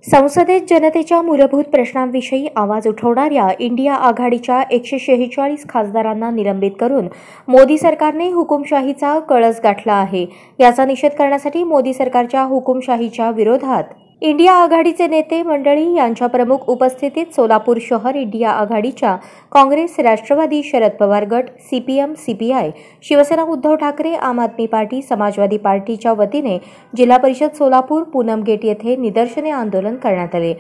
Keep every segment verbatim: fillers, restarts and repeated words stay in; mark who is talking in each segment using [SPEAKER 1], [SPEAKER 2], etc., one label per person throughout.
[SPEAKER 1] संसदेत जनतेच्या मूलभूत प्रश्नांविषयी आवाज उठवणाऱ्या इंडिया आघाडीच्या एकशे शेहेचाळीस खासदारांना निलंबित करून मोदी सरकारने हुकुमशाहीचा कळस गाठला आहे। याचा निषेध करण्यासाठी मोदी सरकारच्या हुकुमशाहीच्या विरोधात इंडिया आघाडीचे नेते मंडळी यांच्या प्रमुख उपस्थितीत सोलापूर शहर इंडिया आघाडीच्या काँग्रेस, राष्ट्रवादी, शरद पवार गट, CPM, CPI, Shiv Sena Uddhav Thackeray, Aam Aadmi party, समाजवादी पार्टीच्या वतीने जिल्हा परिषद सोलापूर, पूनम गेट येथे निदर्शने आंदोलन करण्यात आले।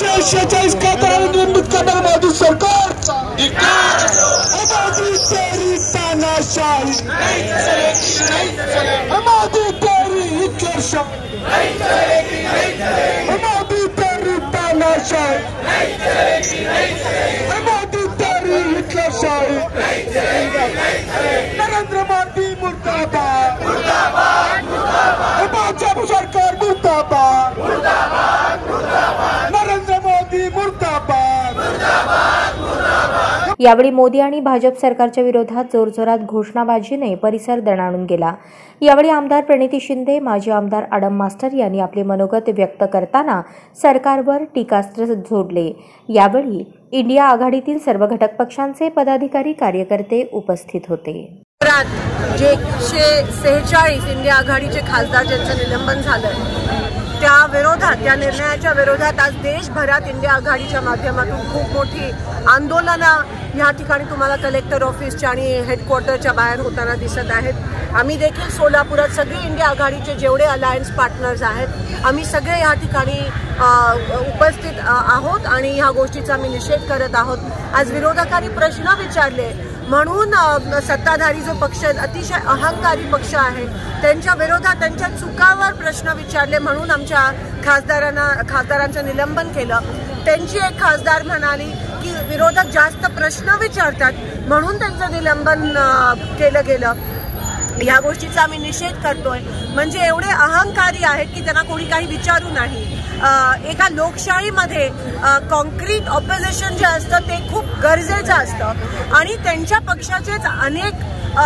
[SPEAKER 2] मोदी तेरी तानाशाही नहीं चलेगी, नहीं चलेगी। मोदी तेरी हिटलरशाही नहीं चलेगी, नहीं चलेगी। नरेंद्र मोदी मुर्दाबाद, मुर्दाबाद, मुर्दाबाद। भाजपा सरकार मुर्दाबाद, मुर्दाबाद, मुर्दाबाद। नरेंद्र मोदी मुर्दाबाद, मुर्दाबाद, मुर्दाबाद।
[SPEAKER 1] यावेळी मोदी आणि भाजप सरकारच्या विरोधात जोरजोरात घोषणाबाजीने परिसर दणाणून गेला। यावेळी आमदार प्रणिती शिंदे, माजी आमदार आडम मास्टर यांनी आपले मनोगत व्यक्त करताना सरकारवर टीकास्त्र झोडले। यावेळी इंडिया आघाडीतील सर्व घटक पक्षांचे पदाधिकारी, कार्यकर्ते उपस्थित होते।
[SPEAKER 3] जे एकशे सेहेचाळीस इंडिया आघाडीचे खासदार ज्यांचं निलंबन झालं त्या विरोधात, त्या निर्णयाच्या विरोधात आज देशभरात इंडिया आघाडीच्या माध्यमातून खूप मोठी आंदोलनं या ठिकाणी तुम्हाला कलेक्टर ऑफिसच्या आणि हेडक्वार्टरच्या बाहेर होताना दिसत आहेत। आम्ही देखील सोलापुरात सगळे इंडिया आघाडीचे जेवढे अलायन्स पार्टनर्स आहेत आम्ही सगळे या ठिकाणी उपस्थित आहोत आणि ह्या गोष्टीचा आम्ही निषेध करत आहोत। आज विरोधकांनी प्रश्न विचारले म्हणून सत्ताधारी जो पक्ष अतिशय अहंकारी पक्ष आहे त्यांच्या विरोधात त्यांच्या चुकावर प्रश्न विचारले म्हणून आमच्या खासदारांना खासदारांचं निलंबन केलं। त्यांची एक खासदार म्हणाली की विरोधक जास्त प्रश्न विचारतात म्हणून त्यांचं निलंबन केलं गेलं। या गोष्टीचा आम्ही निषेध करतोय। म्हणजे एवढे अहंकारी आहेत की त्यांना कोणी काही विचारू नाही। एका लोकशाहीमध्ये कॉन्क्रीट ऑपोजिशन जे असतं ते खूप गरजेचं असतं आणि त्यांच्या पक्षाचेच अनेक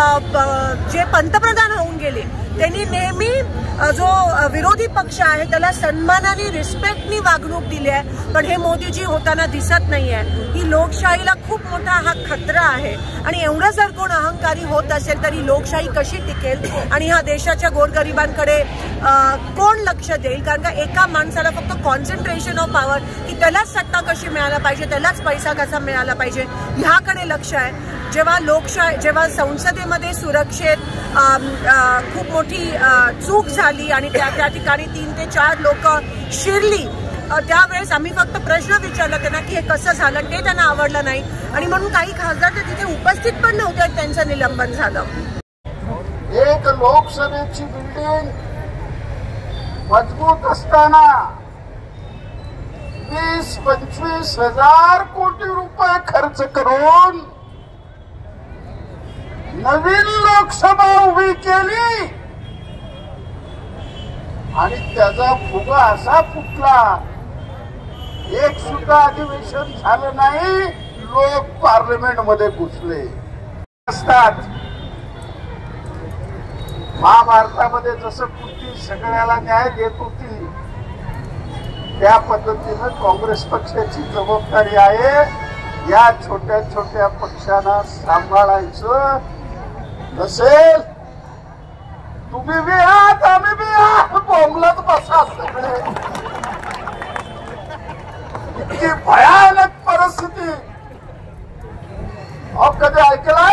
[SPEAKER 3] जे पंतप्रधान होऊन गेले त्यांनी नेहमी जो विरोधी पक्ष आहे त्याला सन्मानाने, रिस्पेक्टनी वागणूक दिली आहे, पण हे मोदीजी होताना दिसत नाहीये। ही लोकशाहीला खूप मोठा हा खतरा आहे आणि एवढं जर कोण अहंकारी होत असेल तर ही लोकशाही कशी टिकेल आणि ह्या देशाच्या गोरगरिबांकडे कोण लक्ष देईल? कारण का एका माणसाला फक्त कॉन्सन्ट्रेशन ऑफ पॉवर की त्यालाच सत्ता कशी मिळायला पाहिजे, त्यालाच पैसा कसा मिळाला पाहिजे ह्याकडे लक्ष आहे। जेव्हा लोकशाही जेव्हा संसदेमध्ये सुरक्षेत खूप मोठी चूक झाली आणि त्या त्या ठिकाणी तीन ते चार लोक शिरली त्यावेळेस आम्ही फक्त प्रश्न विचारला त्यांना की हे कसं झालं, ते त्यांना आवडलं नाही आणि म्हणून काही खासदार तर तिथे उपस्थित पण नव्हते, त्यांचं निलंबन झालं।
[SPEAKER 2] एक लोकसभेची बिल्डिंग मजबूत असताना वीस पंचवीस हजार कोटी रुपये खर्च करून नवीन लोकसभा उभी केली आणि त्याचा फुगा असा फुटला, एक सुद्धा अधिवेशन झालं नाही, लोक पार्लमेंट मध्ये घुसले असतात। महाभारतामध्ये जसं कुंती सगळ्याला न्याय देत होती त्या पद्धतीनं काँग्रेस पक्षाची जबाबदारी आहे या छोट्या छोट्या पक्षांना सांभाळायचं नसेल। तुम्ही बी आहात, आम्ही बी आहात, बोंबलत बसा सगळे। इतकी भयानक परिस्थिती अहो कधी ऐकला?